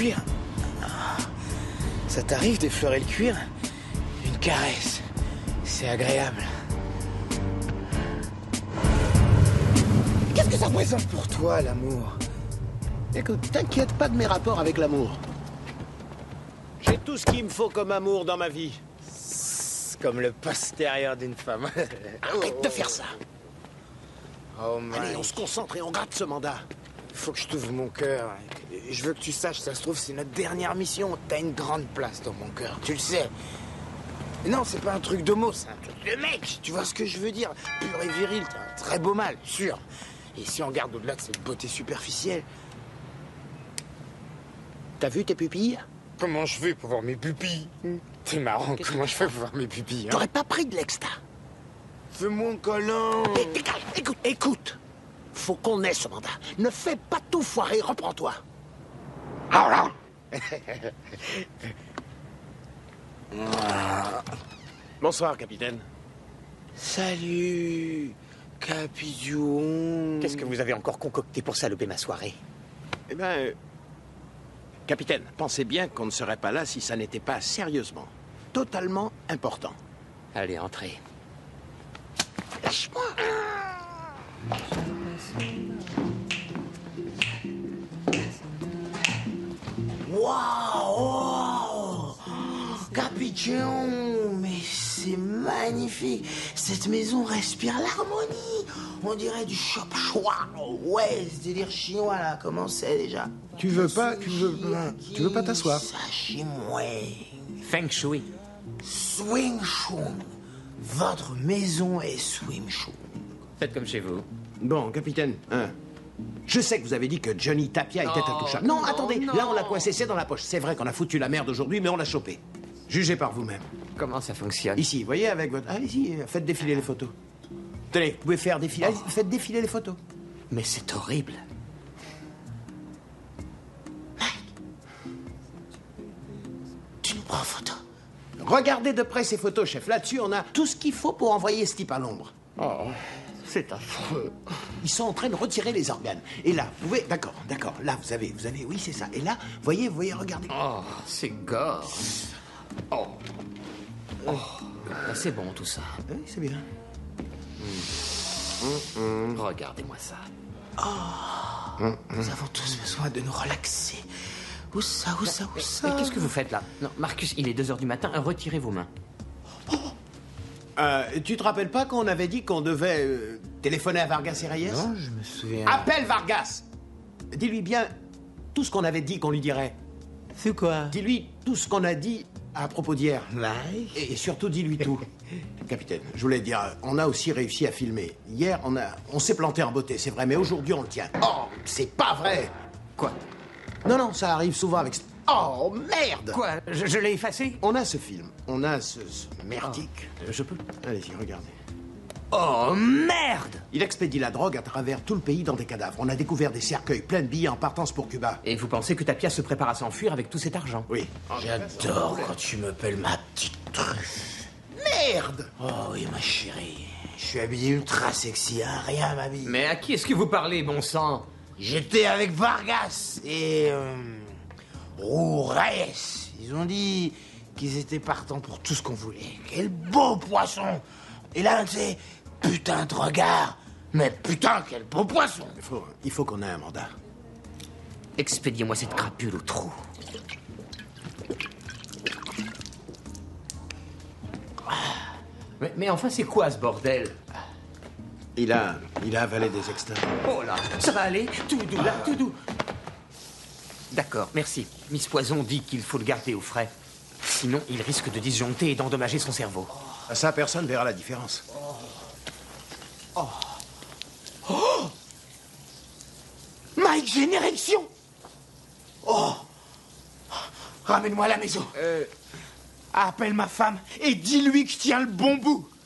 cuir. Ça t'arrive d'effleurer le cuir? Une caresse. C'est agréable. Qu'est-ce que ça représente pour toi, l'amour? Écoute, t'inquiète pas de mes rapports avec l'amour. J'ai tout ce qu'il me faut comme amour dans ma vie. Comme le postérieur d'une femme. Arrête de faire ça. Oh my. Allez, on se concentre et on rate ce mandat. Faut que je t'ouvre mon cœur. Je veux que tu saches, ça se trouve, c'est notre dernière mission. T'as une grande place dans mon cœur, tu le sais. Non, c'est pas un truc d'homo, c'est un truc de mec. Tu vois ce que je veux dire? Pur et viril, t'as un très beau mâle, sûr. Et si on regarde au-delà de cette beauté superficielle... T'as vu tes pupilles? Comment je fais pour voir mes pupilles? T'es marrant, comment je fais pour voir mes pupilles, hein? T'aurais pas pris de l'exta? Fais-moi un câlin. Dégage, écoute. Faut qu'on ait ce mandat. Ne fais pas tout foirer, reprends-toi. Bonsoir, capitaine. Salut, Capidouon. Qu'est-ce que vous avez encore concocté pour saloper ma soirée? Eh bien, capitaine, pensez bien qu'on ne serait pas là si ça n'était pas sérieusement, totalement important. Allez, entrez. Lâche-moi. Waouh! Capitaine, mais c'est magnifique. Cette maison respire l'harmonie. On dirait du shop choix. Ouais, ce délire chinois là, comment c'est déjà? Tu veux pas t'asseoir? Sashimwe. Feng Shui. Swing Chun. Votre maison est Swing Chun. Faites comme chez vous. Bon, capitaine, je sais que vous avez dit que Johnny Tapia était intouchable. Non, attendez, là on l'a coincé, c'est dans la poche. C'est vrai qu'on a foutu la merde aujourd'hui, mais on l'a chopé. Jugez par vous-même. Comment ça fonctionne? Ici, voyez, avec votre... Allez-y, faites défiler les photos. Tenez, vous pouvez faire défiler... Allez, faites défiler les photos. Mais c'est horrible. Tu nous prends en photo? Regardez de près ces photos, chef. Là-dessus, on a tout ce qu'il faut pour envoyer ce type à l'ombre. Oh, c'est affreux. Ils sont en train de retirer les organes. Et là, vous voyez... D'accord. Là, vous avez... Oui, c'est ça. Et là, voyez, regardez. Oh, c'est gore. Oh. C'est bon tout ça. Oui, c'est bien. Regardez-moi ça. Nous avons tous besoin de nous relaxer. Où ça? Mais qu'est-ce que vous faites là? Non, Marcus, il est 2h du matin, retirez vos mains. Tu te rappelles pas qu'on avait dit qu'on devait téléphoner à Vargas et Reyes? Non, je me souviens. Appelle Vargas! Dis-lui bien tout ce qu'on avait dit qu'on lui dirait. C'est quoi? Dis-lui tout ce qu'on a dit à propos d'hier. Like? Et surtout, dis-lui tout. Capitaine, je voulais dire, on a aussi réussi à filmer. Hier, on s'est planté en beauté, c'est vrai, mais aujourd'hui, on le tient. Oh, c'est pas vrai! Quoi? Non, ça arrive souvent avec... Oh, merde! Quoi? Je l'ai effacé? On a ce film, on a ce merdique. Je peux? Allez-y, regardez. Oh, merde! Il expédie la drogue à travers tout le pays dans des cadavres. On a découvert des cercueils pleins de billets en partance pour Cuba. Et vous pensez que Tapia se prépare à s'enfuir avec tout cet argent? Oui. J'adore quand tu m'appelles ma petite truffe. Merde! Oh oui, ma chérie. Je suis habillé ultra sexy, hein, rien m'habille. Mais à qui est-ce que vous parlez, bon sang? J'étais avec Vargas et... Reyes. Ils ont dit qu'ils étaient partants pour tout ce qu'on voulait. Quel beau poisson! Et là, tu sais, putain de regard. Mais putain, quel beau poisson! Il faut qu'on ait un mandat. Expédiez-moi cette crapule au trou. Mais enfin, c'est quoi ce bordel? Il a avalé des extraits. Oh là, ça va aller? Tout doux, là, tout doux. D'accord, merci. Miss Poison dit qu'il faut le garder au frais. Sinon, il risque de disjoncter et d'endommager son cerveau. Ça, personne verra la différence. Mike, j'ai une érection! Oh! Ramène-moi à la maison. Appelle ma femme et dis-lui que je tiens le bon bout.